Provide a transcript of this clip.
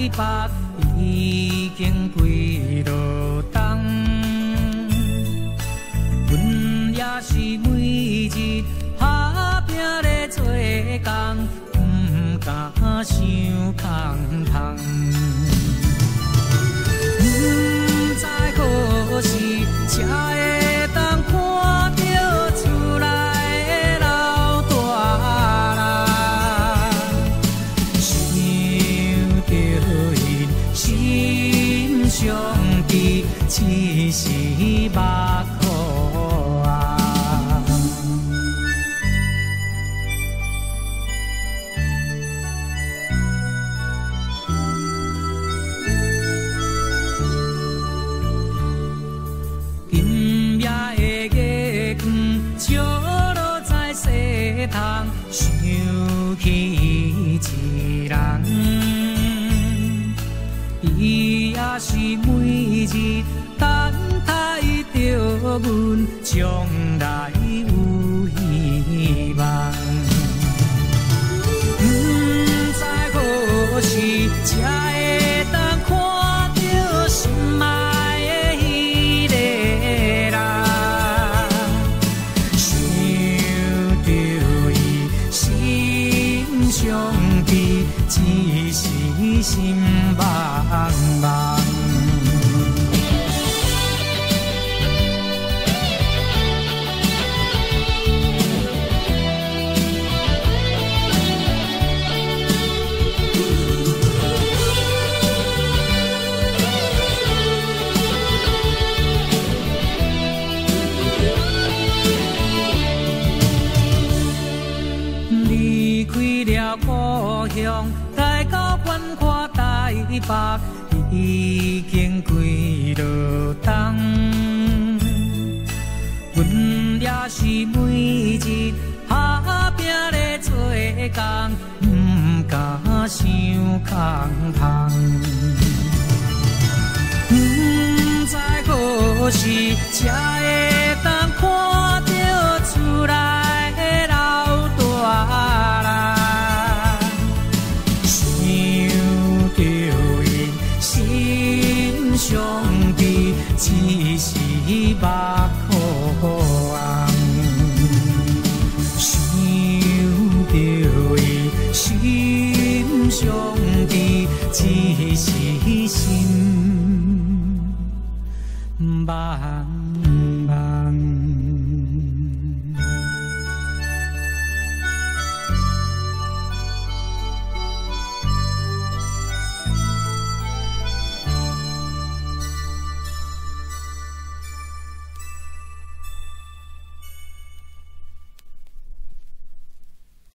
北已经几落冬，阮也是每日打拼咧做工，不敢想空空。不知何时才会当看到厝内的老大人，想着因心上悲，只是目眶红。今夜的月光照落在西窗，想起一人，伊也是每日等待着阮将来有希望。不知何时才会当看到心爱的迄个人，想着伊心上悲，只是心茫茫。离开了故乡，来到繁华台北，已经几落冬。阮也是每日打拼咧做工，不敢想空空。不知何时才会当看到厝内的老大人，想着因心上悲，只是目眶红。想着因心上悲，只是心茫茫。